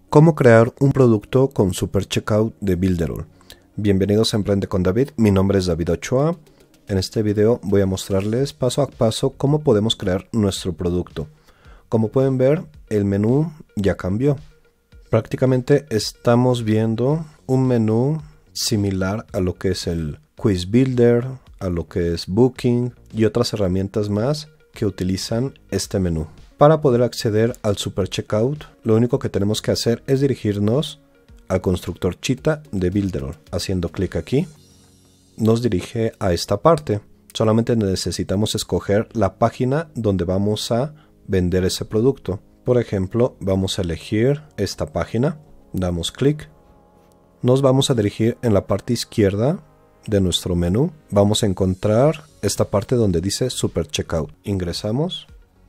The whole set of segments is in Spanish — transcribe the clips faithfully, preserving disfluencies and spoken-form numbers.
¿Cómo crear un producto con Super Checkout de Builderall? Bienvenidos a Emprende con David, mi nombre es David Ochoa. En este video voy a mostrarles paso a paso cómo podemos crear nuestro producto. Como pueden ver, el menú ya cambió. Prácticamente estamos viendo un menú similar a lo que es el Quiz Builder, a lo que es Booking y otras herramientas más que utilizan este menú. Para poder acceder al Super Checkout, lo único que tenemos que hacer es dirigirnos al constructor Cheetah de Builderall. Haciendo clic aquí, nos dirige a esta parte. Solamente necesitamos escoger la página donde vamos a vender ese producto. Por ejemplo, vamos a elegir esta página, damos clic, nos vamos a dirigir en la parte izquierda de nuestro menú. Vamos a encontrar esta parte donde dice Super Checkout. Ingresamos.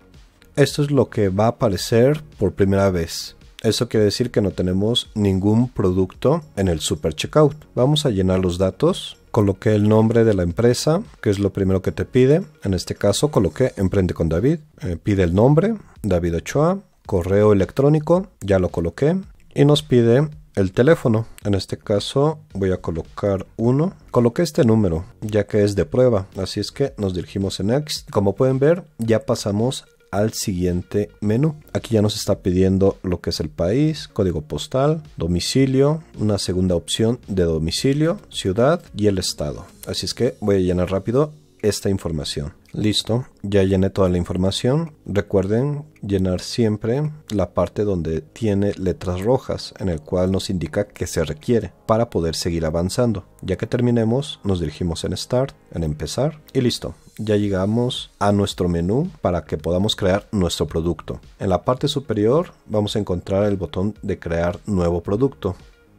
Esto es lo que va a aparecer por primera vez. Eso quiere decir que no tenemos ningún producto en el Super Checkout. Vamos a llenar los datos. Coloqué el nombre de la empresa, que es lo primero que te pide. En este caso coloqué Emprende con David. Eh, pide el nombre, David Ochoa. Correo electrónico, ya lo coloqué. Y nos pide el teléfono. En este caso voy a colocar uno. Coloqué este número, ya que es de prueba. Así es que nos dirigimos en Next. Como pueden ver, ya pasamos al siguiente menú. Aquí ya nos está pidiendo lo que es el país, código postal, domicilio, una segunda opción de domicilio, ciudad y el estado. Así es que voy a llenar rápido esta información. Listo, ya llené toda la información. Recuerden llenar siempre la parte donde tiene letras rojas, en el cual nos indica que se requiere para poder seguir avanzando. Ya que terminemos, nos dirigimos en Start, en Empezar y listo. Ya llegamos a nuestro menú para que podamos crear nuestro producto. En la parte superior vamos a encontrar el botón de crear nuevo producto.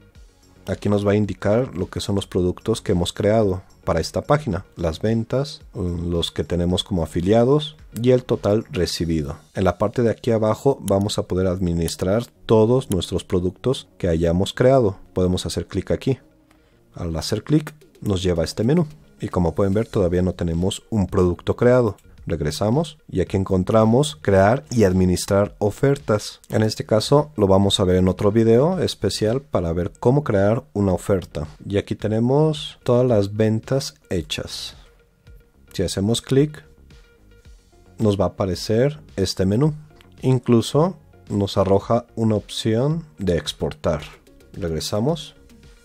Aquí nos va a indicar lo que son los productos que hemos creado para esta página, las ventas, los que tenemos como afiliados y el total recibido. En la parte de aquí abajo vamos a poder administrar todos nuestros productos que hayamos creado. Podemos hacer clic aquí. Al hacer clic nos lleva a este menú y como pueden ver todavía no tenemos un producto creado. Regresamos y aquí encontramos crear y administrar ofertas. En este caso lo vamos a ver en otro video especial para ver cómo crear una oferta. Y aquí tenemos todas las ventas hechas. Si hacemos clic nos va a aparecer este menú. Incluso nos arroja una opción de exportar. Regresamos.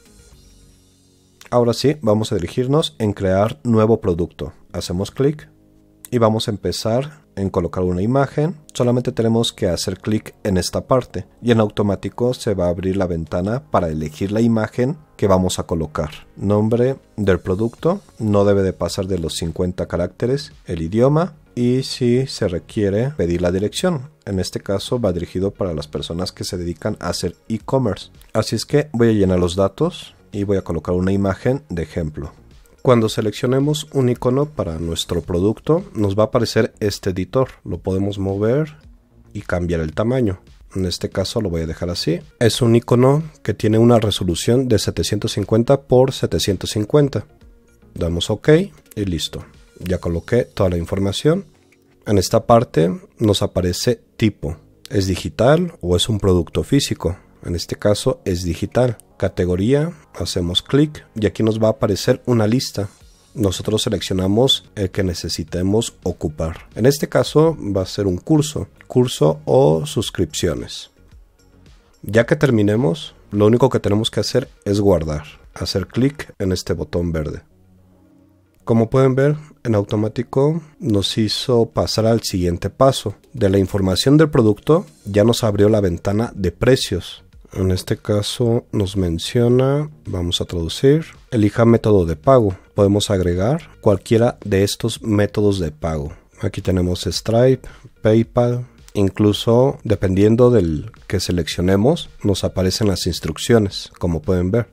Ahora sí vamos a dirigirnos en crear nuevo producto. Hacemos clic. Y vamos a empezar en colocar una imagen. Solamente tenemos que hacer clic en esta parte y en automático se va a abrir la ventana para elegir la imagen que vamos a colocar. Nombre del producto no debe de pasar de los cincuenta caracteres, el idioma y si se requiere pedir la dirección. En este caso va dirigido para las personas que se dedican a hacer e-commerce. Así es que voy a llenar los datos y voy a colocar una imagen de ejemplo. Cuando seleccionemos un icono para nuestro producto, nos va a aparecer este editor. Lo podemos mover y cambiar el tamaño. En este caso lo voy a dejar así. Es un icono que tiene una resolución de setecientos cincuenta por setecientos cincuenta. Damos OK y listo. Ya coloqué toda la información. En esta parte nos aparece tipo. ¿Es digital o es un producto físico? En este caso es digital. Categoría, hacemos clic y aquí nos va a aparecer una lista. Nosotros seleccionamos el que necesitemos ocupar. En este caso va a ser un curso, curso o suscripciones. Ya que terminemos, lo único que tenemos que hacer es guardar. Hacer clic en este botón verde. Como pueden ver, en automático nos hizo pasar al siguiente paso. De la información del producto ya nos abrió la ventana de precios. En este caso nos menciona, vamos a traducir, elija método de pago. Podemos agregar cualquiera de estos métodos de pago. Aquí tenemos Stripe, PayPal, incluso dependiendo del que seleccionemos nos aparecen las instrucciones, como pueden ver.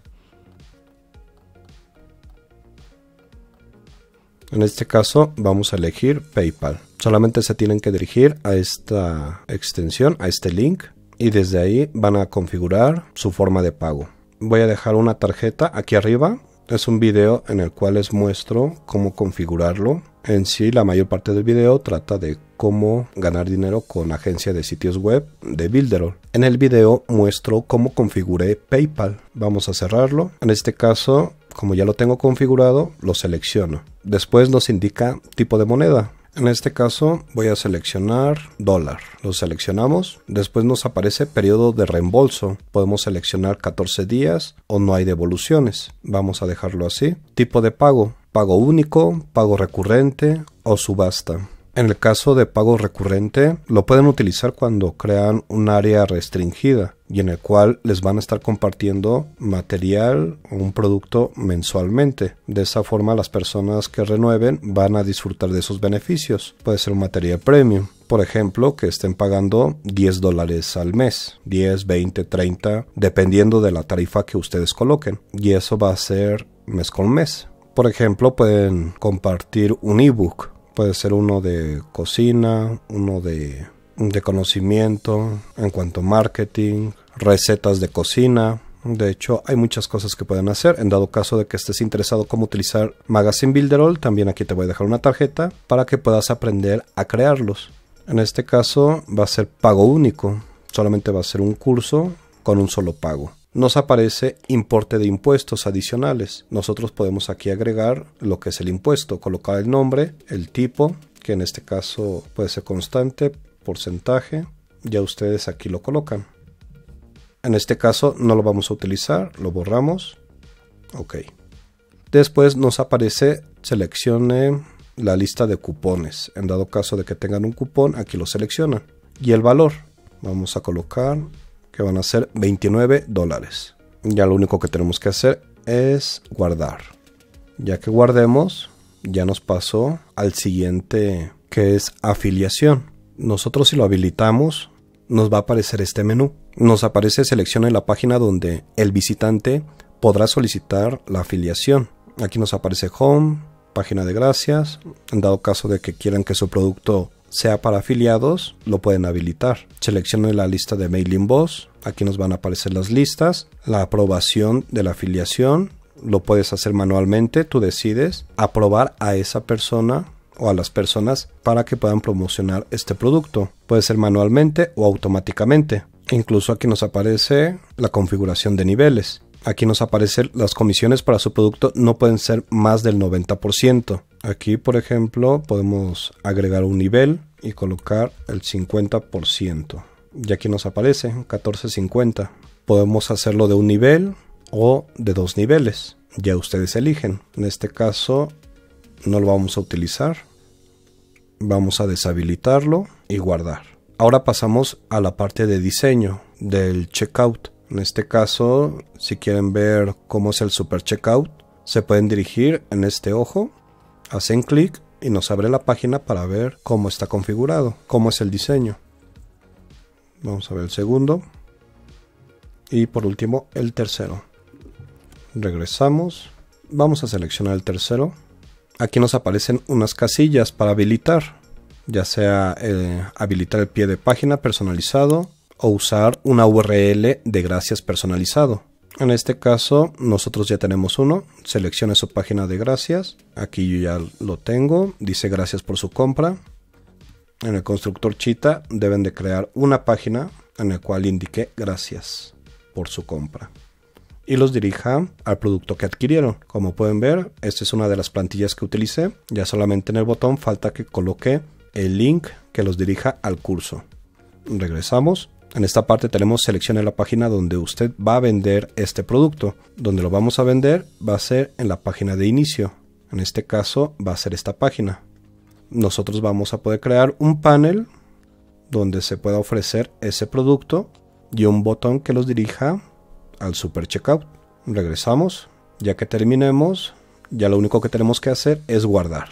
En este caso vamos a elegir PayPal. Solamente se tienen que dirigir a esta extensión, a este link. Y desde ahí van a configurar su forma de pago. Voy a dejar una tarjeta aquí arriba. Es un video en el cual les muestro cómo configurarlo En sí, la mayor parte del video trata de cómo ganar dinero con agencia de sitios web de Builderall. En el video muestro cómo configuré PayPal. Vamos a cerrarlo. En este caso, como ya lo tengo configurado, lo selecciono. Después nos indica tipo de moneda. En este caso voy a seleccionar dólar. Lo seleccionamos. Después nos aparece periodo de reembolso. Podemos seleccionar catorce días o no hay devoluciones. Vamos a dejarlo así. Tipo de pago. Pago único, pago recurrente o subasta. En el caso de pago recurrente, lo pueden utilizar cuando crean un área restringida y en el cual les van a estar compartiendo material o un producto mensualmente. De esa forma, las personas que renueven van a disfrutar de esos beneficios. Puede ser un material premium. Por ejemplo, que estén pagando diez dólares al mes, diez, veinte, treinta, dependiendo de la tarifa que ustedes coloquen. Y eso va a ser mes con mes. Por ejemplo, pueden compartir un ebook. Puede ser uno de cocina, uno de, de conocimiento en cuanto a marketing, recetas de cocina. De hecho, hay muchas cosas que pueden hacer. En dado caso de que estés interesado cómo utilizar Magazine Builderall, también aquí te voy a dejar una tarjeta para que puedas aprender a crearlos. En este caso va a ser pago único. Solamente va a ser un curso con un solo pago. Nos aparece importe de impuestos adicionales. Nosotros podemos aquí agregar lo que es el impuesto, colocar el nombre, el tipo, que en este caso puede ser constante, porcentaje. Ya ustedes aquí lo colocan. En este caso no lo vamos a utilizar, lo borramos. Ok. Después nos aparece seleccione la lista de cupones. En dado caso de que tengan un cupón, aquí lo seleccionan. Y el valor, vamos a colocar que van a ser veintinueve dólares. Ya lo único que tenemos que hacer es guardar. Ya que guardemos, ya nos pasó al siguiente, que es afiliación. Nosotros, si lo habilitamos, nos va a aparecer este menú. Nos aparece seleccione la página donde el visitante podrá solicitar la afiliación. Aquí nos aparece home, página de gracias. En dado caso de que quieran que su producto sea para afiliados, lo pueden habilitar. Seleccione la lista de Mailing Boss. Aquí nos van a aparecer las listas. La aprobación de la afiliación lo puedes hacer manualmente. Tú decides aprobar a esa persona o a las personas para que puedan promocionar este producto. Puede ser manualmente o automáticamente. Incluso aquí nos aparece la configuración de niveles. Aquí nos aparecen las comisiones para su producto, no pueden ser más del noventa por ciento. Aquí, por ejemplo, podemos agregar un nivel y colocar el cincuenta por ciento. Y aquí nos aparece catorce cincuenta. Podemos hacerlo de un nivel o de dos niveles. Ya ustedes eligen. En este caso no lo vamos a utilizar. Vamos a deshabilitarlo y guardar. Ahora pasamos a la parte de diseño del checkout. En este caso, si quieren ver cómo es el super checkout, se pueden dirigir en este ojo, hacen clic y nos abre la página para ver cómo está configurado, cómo es el diseño. Vamos a ver el segundo y por último el tercero. Regresamos, vamos a seleccionar el tercero. Aquí nos aparecen unas casillas para habilitar, ya sea eh, habilitar el pie de página personalizado o usar una U R L de gracias personalizado. En este caso nosotros ya tenemos uno. Seleccione su página de gracias. Aquí yo ya lo tengo. Dice gracias por su compra. En el constructor Cheetah deben de crear una página en la cual indique gracias por su compra y los dirija al producto que adquirieron. Como pueden ver, esta es una de las plantillas que utilicé. Ya solamente en el botón falta que coloque el link que los dirija al curso. Regresamos. En esta parte tenemos seleccione la página donde usted va a vender este producto. Donde lo vamos a vender va a ser en la página de inicio. En este caso va a ser esta página. Nosotros vamos a poder crear un panel donde se pueda ofrecer ese producto y un botón que los dirija al super checkout. Regresamos. Ya que terminemos, ya lo único que tenemos que hacer es guardar.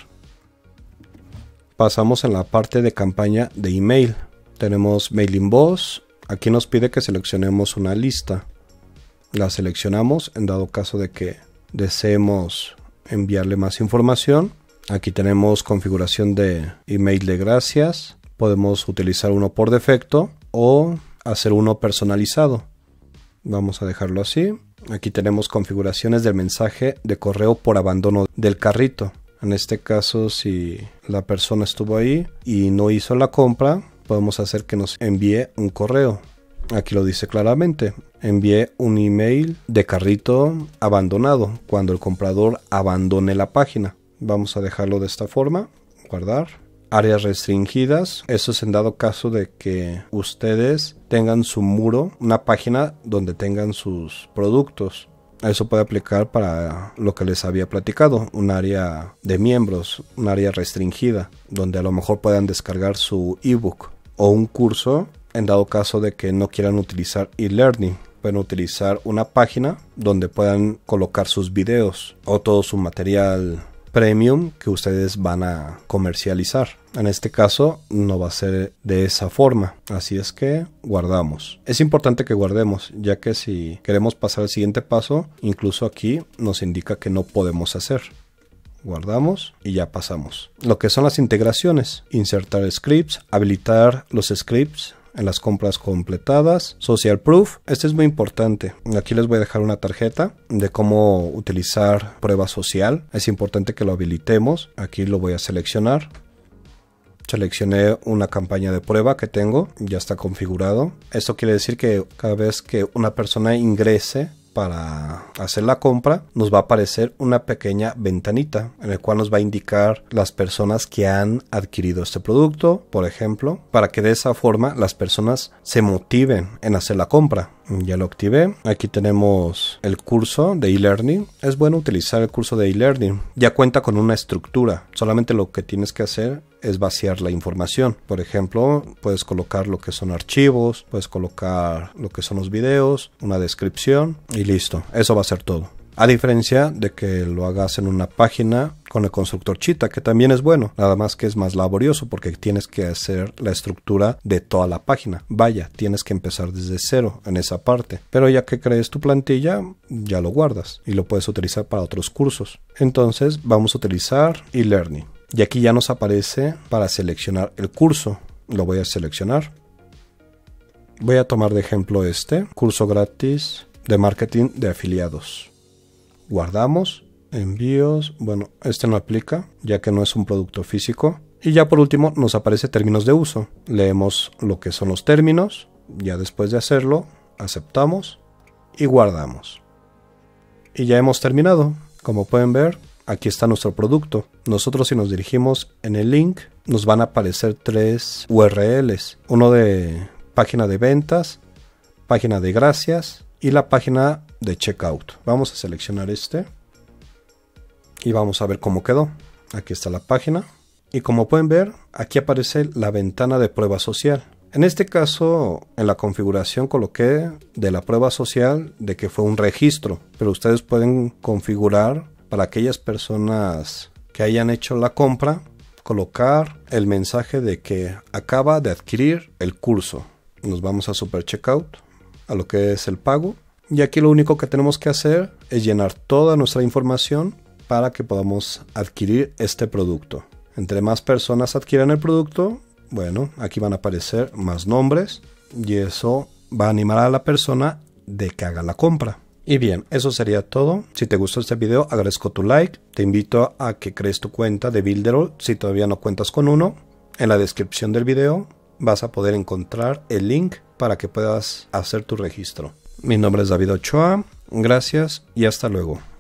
Pasamos en la parte de campaña de email. Tenemos Mailing Boss. Aquí nos pide que seleccionemos una lista. La seleccionamos en dado caso de que deseemos enviarle más información. Aquí tenemos configuración de email de gracias. Podemos utilizar uno por defecto o hacer uno personalizado. Vamos a dejarlo así. Aquí tenemos configuraciones del mensaje de correo por abandono del carrito. En este caso, si la persona estuvo ahí y no hizo la compra, podemos hacer que nos envíe un correo. Aquí lo dice claramente. Envíe un email de carrito abandonado cuando el comprador abandone la página. Vamos a dejarlo de esta forma. Guardar. Áreas restringidas. Eso es en dado caso de que ustedes tengan su muro, una página donde tengan sus productos. Eso puede aplicar para lo que les había platicado, un área de miembros, un área restringida, donde a lo mejor puedan descargar su ebook o un curso en dado caso de que no quieran utilizar e-learning. Pueden utilizar una página donde puedan colocar sus videos o todo su material premium que ustedes van a comercializar. En este caso no va a ser de esa forma, así es que guardamos. Es importante que guardemos, ya que si queremos pasar al siguiente paso, incluso aquí nos indica que no podemos hacer. Guardamos y ya pasamos. Lo que son las integraciones, insertar scripts, habilitar los scripts en las compras completadas, social proof, este es muy importante. Aquí les voy a dejar una tarjeta de cómo utilizar prueba social, es importante que lo habilitemos. Aquí lo voy a seleccionar. Seleccioné una campaña de prueba que tengo, ya está configurado. Esto quiere decir que cada vez que una persona ingrese para hacer la compra, nos va a aparecer una pequeña ventanita en la cual nos va a indicar las personas que han adquirido este producto, por ejemplo, para que de esa forma las personas se motiven en hacer la compra. Ya lo activé. Aquí tenemos el curso de e-learning. Es bueno utilizar el curso de e-learning. Ya cuenta con una estructura. Solamente lo que tienes que hacer es vaciar la información. Por ejemplo, puedes colocar lo que son archivos, puedes colocar lo que son los videos, una descripción y listo. Eso va a ser todo. A diferencia de que lo hagas en una página con el constructor Cheetah, que también es bueno, nada más que es más laborioso porque tienes que hacer la estructura de toda la página. Vaya, tienes que empezar desde cero en esa parte. Pero ya que crees tu plantilla, ya lo guardas y lo puedes utilizar para otros cursos. Entonces vamos a utilizar e-learning. Y aquí ya nos aparece para seleccionar el curso. Lo voy a seleccionar. Voy a tomar de ejemplo este, curso gratis de marketing de afiliados. Guardamos, envíos, bueno, este no aplica ya que no es un producto físico. Y ya por último nos aparece términos de uso. Leemos lo que son los términos, ya después de hacerlo, aceptamos y guardamos. Y ya hemos terminado. Como pueden ver, aquí está nuestro producto. Nosotros si nos dirigimos en el link, nos van a aparecer tres U R Ls. Uno de página de ventas, página de gracias y la página de checkout. Vamos a seleccionar este y vamos a ver cómo quedó. Aquí está la página y como pueden ver, aquí aparece la ventana de prueba social. En este caso, en la configuración coloqué de la prueba social de que fue un registro, pero ustedes pueden configurar para aquellas personas que hayan hecho la compra, colocar el mensaje de que acaba de adquirir el curso. Nos vamos a Super Checkout, a lo que es el pago. Y aquí lo único que tenemos que hacer es llenar toda nuestra información para que podamos adquirir este producto. Entre más personas adquieran el producto, bueno, aquí van a aparecer más nombres y eso va a animar a la persona de que haga la compra. Y bien, eso sería todo. Si te gustó este video, agradezco tu like. Te invito a que crees tu cuenta de Builderall si todavía no cuentas con uno. En la descripción del video vas a poder encontrar el link para que puedas hacer tu registro. Mi nombre es David Ochoa. Gracias y hasta luego.